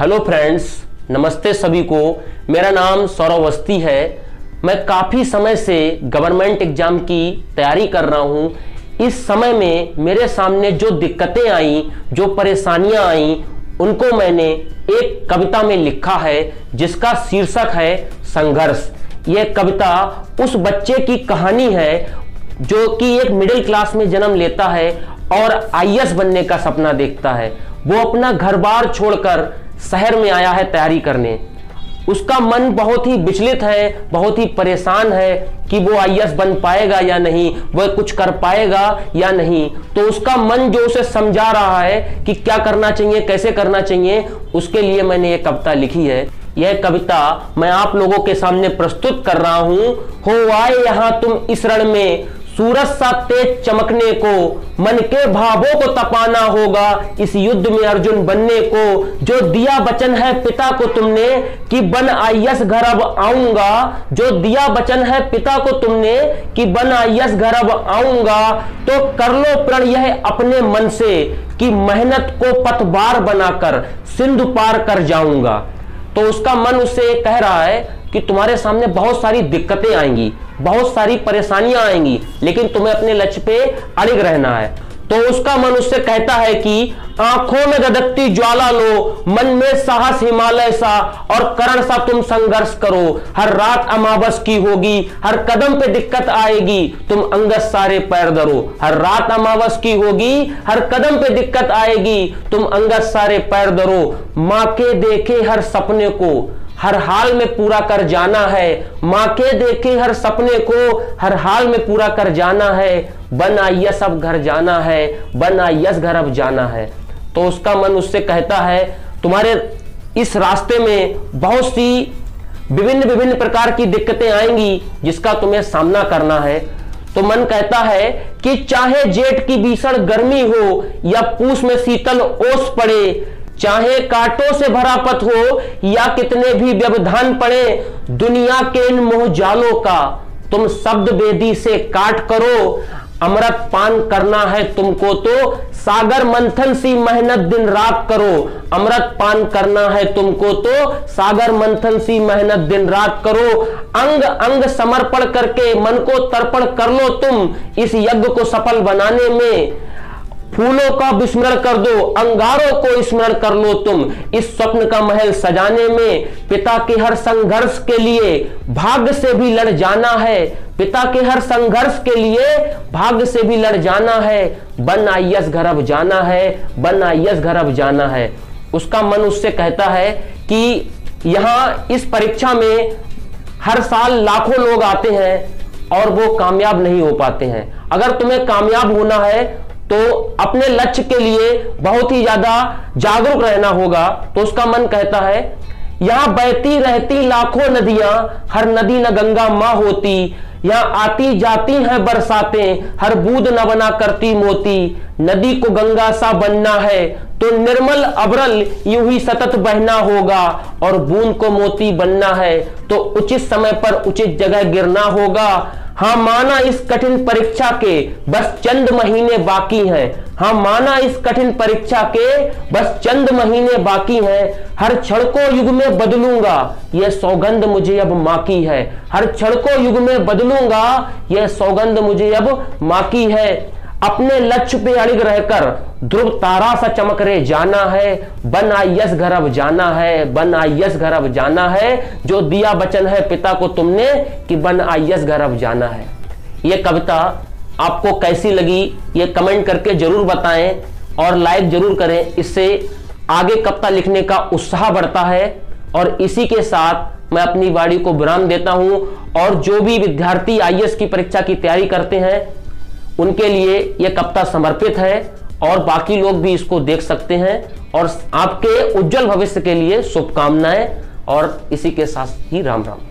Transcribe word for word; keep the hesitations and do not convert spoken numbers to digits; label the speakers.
Speaker 1: Hello friends, नमस्ते सभी को। मेरा नाम सौरव अवस्थी है। मैं काफ़ी समय से गवर्नमेंट एग्जाम की तैयारी कर रहा हूँ। इस समय में मेरे सामने जो दिक्कतें आई, जो परेशानियां आई, उनको मैंने एक कविता में लिखा है जिसका शीर्षक है संघर्ष। यह कविता उस बच्चे की कहानी है जो कि एक मिडिल क्लास में जन्म लेता है और आई ए एस बनने का सपना देखता है। वो अपना घर बार छोड़कर शहर में आया है तैयारी करने। उसका मन बहुत ही विचलित है, बहुत ही परेशान है कि वो आई ए एस बन पाएगा या नहीं, वह कुछ कर पाएगा या नहीं। तो उसका मन जो उसे समझा रहा है कि क्या करना चाहिए, कैसे करना चाहिए, उसके लिए मैंने ये कविता लिखी है। यह कविता मैं आप लोगों के सामने प्रस्तुत कर रहा हूं। हो आए यहां तुम इस रण में, सूरज सा तेज चमकने को, मन के भावों को तपाना होगा इस युद्ध में अर्जुन बनने को। जो दिया वचन है पिता को तुमने कि बन आई ए एस घर अब आऊंगा, जो दिया वचन है पिता को तुमने कि बन आई ए एस घर अब आऊंगा, तो कर लो प्रण यह अपने मन से कि मेहनत को पथबार बनाकर सिंधु पार कर जाऊंगा। तो उसका मन उससे कह रहा है कि तुम्हारे सामने बहुत सारी दिक्कतें आएंगी, बहुत सारी परेशानियां आएंगी, लेकिन तुम्हें अपने लक्ष्य पे अड़िग रहना है। तो उसका मन उससे कहता है कि आंखों में धधकती ज्वाला लो, मन में साहस हिमालय सा, और करण सा तुम संघर्ष करो। हर रात अमावस की होगी, हर कदम पे दिक्कत आएगी, तुम अंगस सारे पैर धरो। हर रात अमावस की होगी, हर कदम पे दिक्कत आएगी, तुम अंगस सारे पैर धरो। मां के देखे हर सपने को हर हाल में पूरा कर जाना है, मां के देखे हर सपने को हर हाल में पूरा कर जाना है। बन आई ए एस अब घर जाना है, बन आई ए एस घर अब जाना है। तो उसका मन उससे कहता है तुम्हारे इस रास्ते में बहुत सी विभिन्न विभिन्न प्रकार की दिक्कतें आएंगी जिसका तुम्हें सामना करना है। तो मन कहता है कि चाहे जेठ की भीषण गर्मी हो या पूस में शीतल ओस पड़े, चाहे कांटों से भरा पथ हो या कितने भी व्यवधान पड़े, दुनिया के इन मोहजालों का तुम शब्द वेदी से काट करो। अमृत पान करना है तुमको तो सागर मंथन सी मेहनत दिन रात करो। अमृत पान करना है तुमको तो सागर मंथन सी मेहनत दिन रात करो। अंग अंग समर्पण करके मन को तर्पण कर लो तुम इस यज्ञ को सफल बनाने में। फूलों का विस्मरण कर दो, अंगारों को स्मरण कर लो तुम इस स्वप्न का महल सजाने में। पिता के हर संघर्ष के लिए भाग्य से भी लड़ जाना है, पिता के हर संघर्ष के लिए भाग्य से भी लड़ जाना है। बन आई ए एस घर अब जाना है, बन आई ए एस घर अब जाना है। उसका मन उससे कहता है कि यहाँ इस परीक्षा में हर साल लाखों लोग आते हैं और वो कामयाब नहीं हो पाते हैं। अगर तुम्हें कामयाब होना है तो अपने लक्ष्य के लिए बहुत ही ज्यादा जागरूक रहना होगा। तो उसका मन कहता है यहां बहती रहती लाखों नदियां, हर नदी न गंगा मां होती। यहां आती जाती हैं बरसातें, हर बूंद न बना करती मोती। नदी को गंगा सा बनना है तो निर्मल अबरल यूं ही सतत बहना होगा, और बूंद को मोती बनना है तो उचित समय पर उचित जगह गिरना होगा। हाँ माना इस कठिन परीक्षा के बस चंद महीने बाकी हैं, हाँ माना इस कठिन परीक्षा के बस चंद महीने बाकी हैं। हर क्षण को युग में बदलूंगा यह सौगंध मुझे अब मां की है। हर क्षण को युग में बदलूंगा यह सौगंध मुझे अब मां की है। अपने लक्ष्य पे अड़िग रहकर ध्रुव तारा सा चमक रे जाना है। बन आई ए एस घर अब जाना है, बन आई ए एस घर अब जाना है। जो दिया वचन है पिता को तुमने कि बन आई ए एस घर अब जाना है। यह कविता आपको कैसी लगी ये कमेंट करके जरूर बताएं और लाइक जरूर करें। इससे आगे कविता लिखने का उत्साह बढ़ता है। और इसी के साथ मैं अपनी वाणी को विराम देता हूं। और जो भी विद्यार्थी आई ए एस की परीक्षा की तैयारी करते हैं उनके लिए यह कविता समर्पित है, और बाकी लोग भी इसको देख सकते हैं। और आपके उज्जवल भविष्य के लिए शुभकामनाएं। और इसी के साथ ही राम राम।